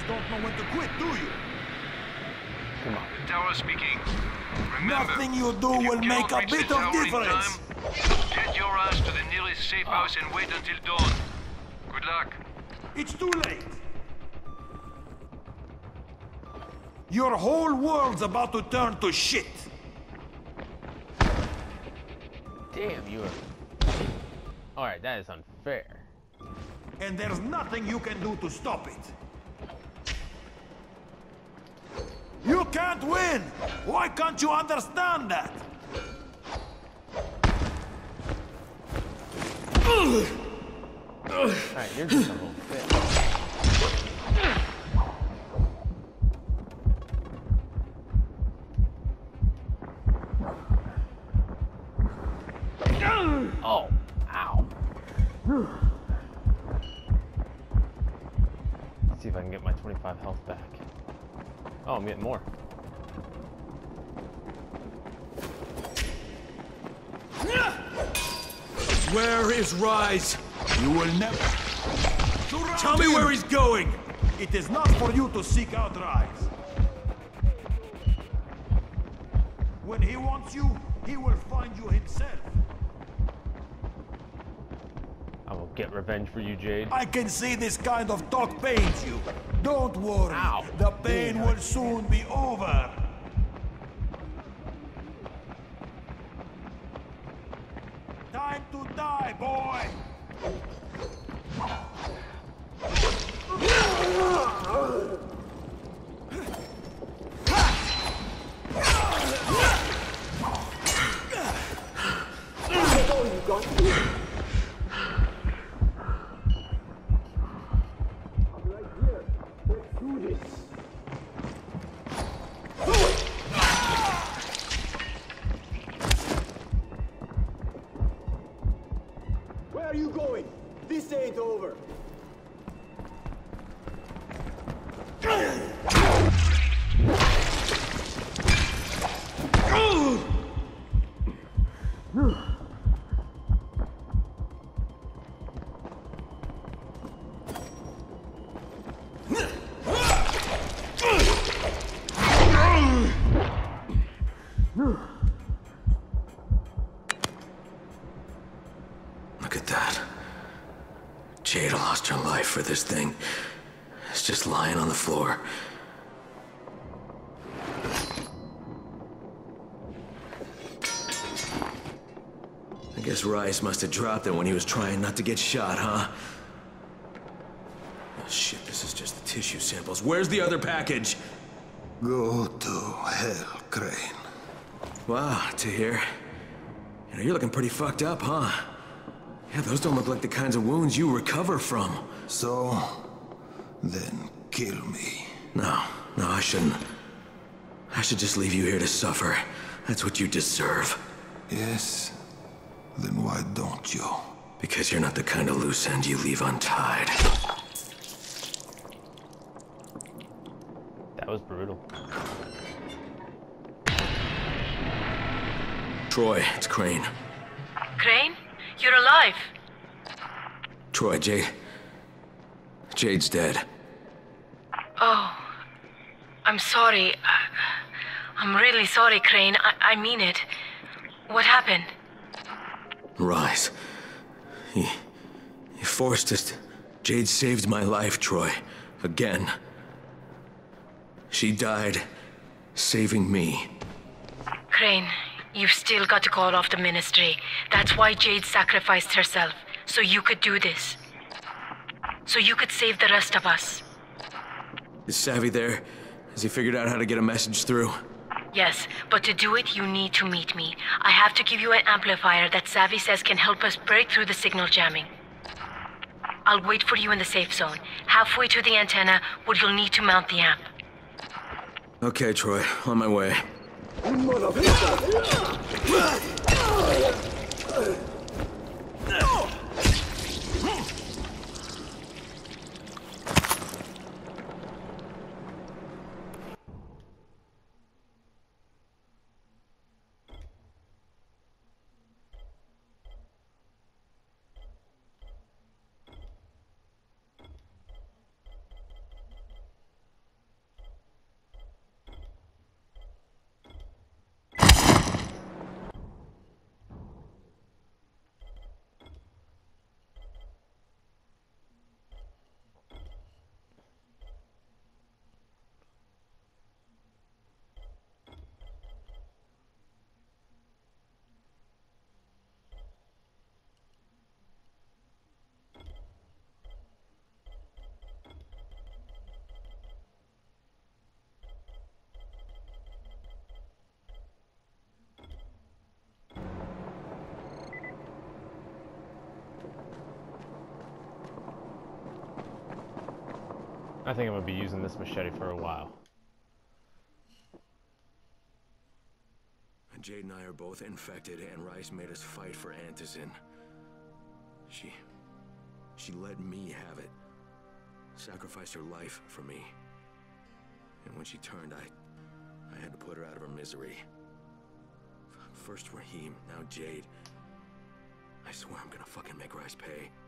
don't know when to quit, do you? Come on. Tower speaking. Remember, Nothing you do if you will make cannot a reach bit the of tower in difference. time, jet your ass to the nearest safe house and wait until dawn. Good luck. It's too late. Your whole world's about to turn to shit. Damn, you are... Alright, that is unfair. And there's nothing you can do to stop it. You can't win! Why can't you understand that? Alright, you're just a whole fit. Oh, ow. Let's see if I can get my 25 health back. Oh, I'm getting more. Where is Rise? You will never... Tell me where he's going! It is not for you to seek out Rise. When he wants you, he will find you himself. I will get revenge for you, Jade. I can see this kind of talk pains you. Don't worry. Ow. The pain will soon be over. Time to die, boy! Where are you going? This ain't over. Look at that. Jade lost her life for this thing. It's just lying on the floor. I guess Rice must have dropped it when he was trying not to get shot, huh? Oh, shit, this is just the tissue samples. Where's the other package? Go to hell, Crane. Wow, Tahir. You know, you're looking pretty fucked up, huh? Yeah, those don't look like the kinds of wounds you recover from. So, then kill me. No, I shouldn't. I should just leave you here to suffer. That's what you deserve. Yes? Then why don't you? Because you're not the kind of loose end you leave untied. That was brutal. Troy, it's Crane. Crane? You're alive. Troy, Jade's dead. Oh, I'm sorry. I'm really sorry, Crane. I mean it. What happened? Rise. He forced us to... Jade saved my life, Troy. Again. She died, saving me. Crane, you've still got to call off the ministry. That's why Jade sacrificed herself, so you could do this. So you could save the rest of us. Is Savvy there? Has he figured out how to get a message through? Yes, but to do it, you need to meet me. I have to give you an amplifier that Savvy says can help us break through the signal jamming. I'll wait for you in the safe zone, halfway to the antenna, where you'll need to mount the amp. Okay, Troy. On my way. I think I'm gonna be using this machete for a while. Jade and I are both infected, and Rice made us fight for Antizin. She let me have it. Sacrificed her life for me. And when she turned, I had to put her out of her misery. First Rahim, now Jade. I swear I'm gonna fucking make Rice pay.